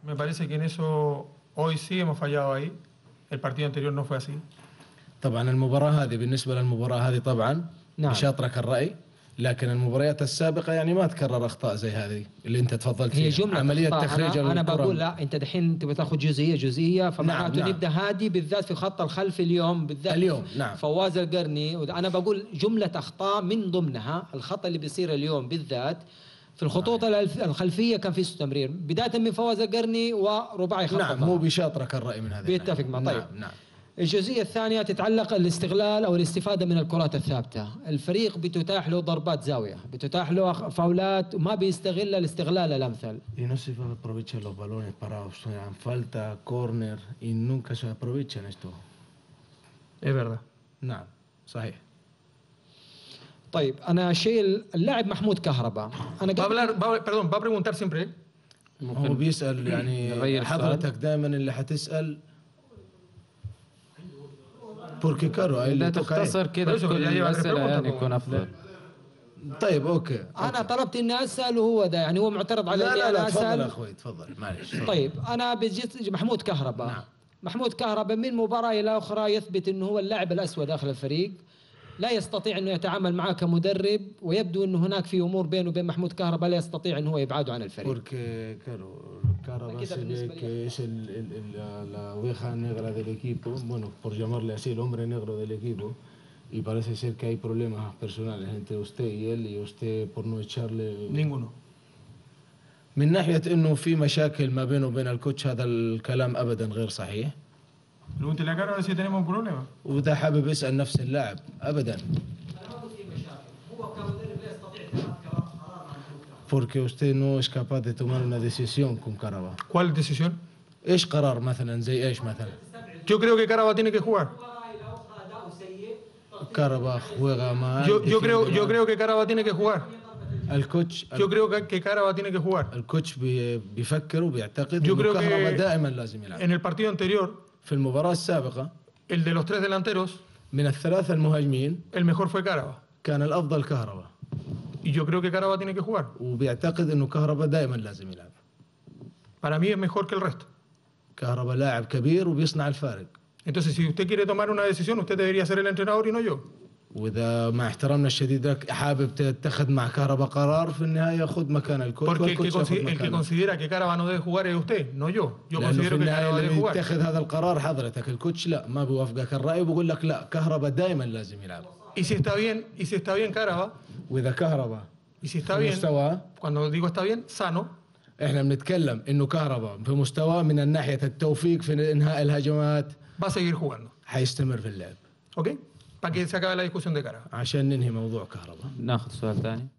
Me parece que en eso hoy sí hemos fallado ahí. El partido anterior no fue así. طبعا المباراة هذه بالنسبة للمباراة هذه طبعا نعم. بشاطرك الرأي، لكن المباريات السابقة يعني ما تكرر أخطاء زي هذه اللي أنت تفضلت فيها. هي جملة عملية أخطاء. تخريج أنا الكرة. بقول لا، أنت دحين تبغى تاخذ جزئية فمعناته نعم. نبدأ هادي بالذات في خط الخلف اليوم بالذات. نعم. فواز القرني، أنا بقول جملة أخطاء من ضمنها الخطأ اللي بيصير اليوم بالذات في الخطوط الخلفية كان في تمرير بداية من فواز القرني ورباعي خط. نعم مو بشاطرك الرأي من هذا. بيتفق مع. طيب نعم. الجزئية الثانية تتعلق الاستغلال أو الاستفادة من الكرات الثابتة. الفريق بتتاح له ضربات زاوية، بتتاح له فاولات وما بيستغل الاستغلال الأمثل. Y no se aprovechan los balones parados, sean falta, corner y nunca se aprovechan esto. Es verdad. نعم صحيح. طيب أنا اللاعب محمود كهرباء أنا va a preguntar siempre. هو بيسأل يعني حضرتك دائما اللي حتسأل بوركي كارو لا تختصر كده كل الأسئلة يعني يكون أفضل. طيب أوكي. أنا طلبت إني أسأل وهو ده يعني هو معترض على إني أنا أسأل. تفضل أخوي تفضل معلش. طيب أنا بجيت محمود كهرباء. نعم. محمود كهرباء من مباراة إلى أخرى يثبت إنه هو اللاعب الأسوأ داخل الفريق، لا يستطيع أنه يتعامل معه كمدرب، ويبدو أنه هناك في أمور بينه وبين محمود كهرباء لا يستطيع أنه هو يبعده عن الفريق. Porque claro, Carabas se ve que es la oveja negra del equipo, bueno, por llamarle así, el hombre negro del equipo, y parece ser que hay problemas personales entre usted y él, y usted por no echarle... Ninguno. من ناحية أنه في مشاكل ما بينه وبين الكوتش، هذا الكلام أبدا غير صحيح. Pregúntele a Caro si tenemos un problema. وده حابب يسأل نفس اللاعب أبدا. Porque usted no es capaz de tomar una decisión con Carabas. ¿Cuál decisión? إيش قرار مثلا زي إيش مثلا؟ Yo creo que Carabas tiene que jugar. Carabas juega mal. Yo creo que Carabas tiene que jugar. الكوتش Yo creo que Carabas tiene que jugar. الكوتش بيفكر وبيعتقد إنه كهربا دائما لازم يلعب. En el partido anterior, في المباراة السابقة el de los tres delanteros, من الثلاثة المهاجمين el mejor fue Carabas. كان الأفضل كهربا. Y yo creo que Carabas tiene que jugar. وبيعتقد إنه كهربا دائما لازم يلعب. Para mí es mejor que el resto. كهربا لاعب كبير وبيصنع الفارق. Entonces, si usted quiere tomar una decisión, usted debería ser el entrenador y no yo. وإذا مع احترامنا الشديد لك حابب تتخذ مع كهربا قرار في النهاية خذ مكان الكوتش. Porque el que considera que Carabas no debe jugar es usted, no yo. Yo considero que Carabas debe jugar. يتخذ هذا القرار حضرتك. الكوتش لا ما بيوافقك الرأي وبقول لك لا كهربا دائما لازم يلعب. Y si está bien Carabas. وإذا كهربا Y si está bien. مستوى. Cuando digo está bien, sano. احنا بنتكلم انه كهربا في مستوى من ناحية التوفيق في انهاء الهجمات. Va a seguir jugando. حيستمر في اللعب. ¿Ok? Para que se acabe la discusión de Carabas. عشان ننهي موضوع كهربا. ناخذ سؤال ثاني.